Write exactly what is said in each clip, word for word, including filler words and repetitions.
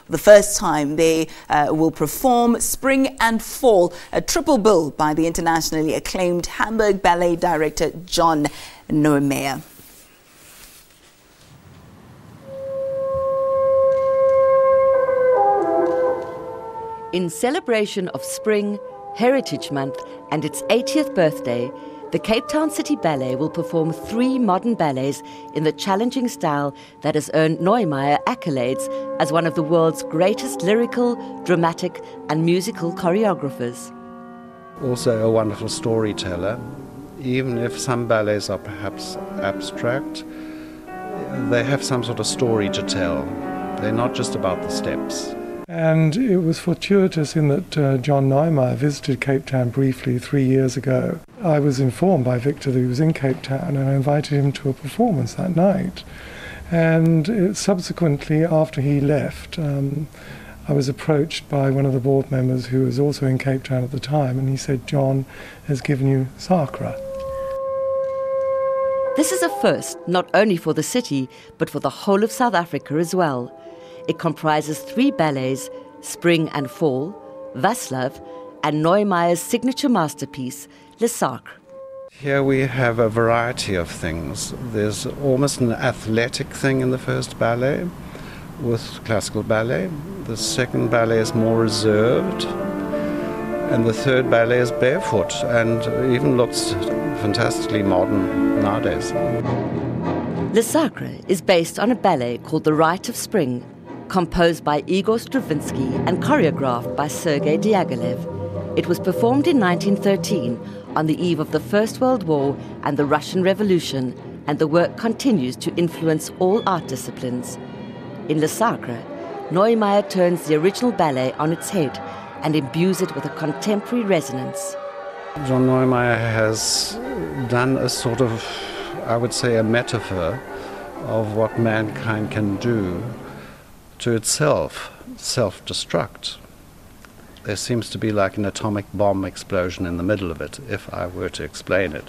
For the first time, they uh, will perform Spring and Fall, a triple bill by the internationally acclaimed Hamburg Ballet director John Neumeier. In celebration of spring, Heritage Month and its eightieth birthday, the Cape Town City Ballet will perform three modern ballets in the challenging style that has earned Neumeier accolades as one of the world's greatest lyrical, dramatic and musical choreographers. Also a wonderful storyteller. Even if some ballets are perhaps abstract, they have some sort of story to tell. They're not just about the steps. And it was fortuitous in that uh, John Neumeier visited Cape Town briefly three years ago. I was informed by Victor that he was in Cape Town, and I invited him to a performance that night. And it, subsequently, after he left, um, I was approached by one of the board members who was also in Cape Town at the time, and he said, "John has given you Sacre." This is a first, not only for the city, but for the whole of South Africa as well. It comprises three ballets, Spring and Fall, Václav, and Neumeier's signature masterpiece, Le Sacre. Here we have a variety of things. There's almost an athletic thing in the first ballet with classical ballet. The second ballet is more reserved. And the third ballet is barefoot and even looks fantastically modern nowadays. Le Sacre is based on a ballet called The Rite of Spring, composed by Igor Stravinsky and choreographed by Sergei Diaghilev. It was performed in nineteen thirteen on the eve of the First World War and the Russian Revolution, and the work continues to influence all art disciplines. In Le Sacre, Neumeier turns the original ballet on its head and imbues it with a contemporary resonance. John Neumeier has done a sort of, I would say, a metaphor of what mankind can do to itself, self-destruct. There seems to be like an atomic bomb explosion in the middle of it, if I were to explain it.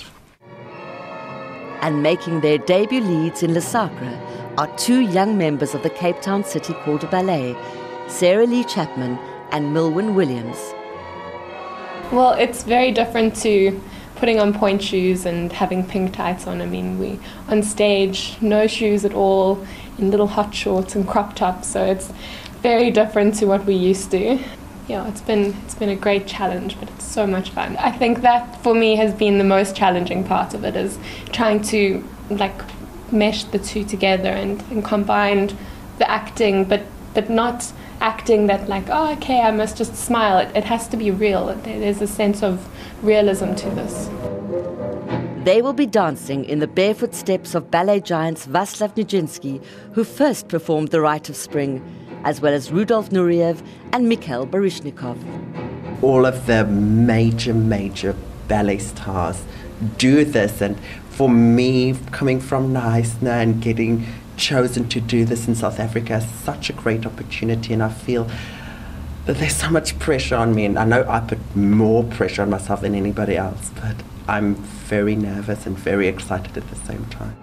And making their debut leads in Le Sacre are two young members of the Cape Town City Quarter Ballet, Sarah Lee Chapman and Milwyn Williams. Well, it's very different to putting on point shoes and having pink tights on. I mean, we on stage, no shoes at all, in little hot shorts and crop tops, so it's very different to what we used to. Yeah, it's been it's been a great challenge, but it's so much fun. I think that for me has been the most challenging part of it, is trying to like mesh the two together and, and combine the acting, but but not acting that like, oh, okay, I must just smile. It, it has to be real. There's a sense of realism to this. They will be dancing in the barefoot steps of ballet giants Václav Nijinsky, who first performed The Rite of Spring, as well as Rudolf Nureyev and Mikhail Baryshnikov. All of the major, major ballet stars do this, and for me, coming from Neisner and getting chosen to do this in South Africa is such a great opportunity, and I feel that there's so much pressure on me, and I know I put more pressure on myself than anybody else, but I'm very nervous and very excited at the same time.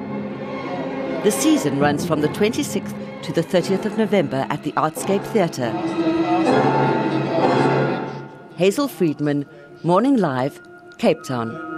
The season runs from the twenty-sixth to the thirtieth of November at the Artscape Theatre. Hazel Friedman, Morning Live, Cape Town.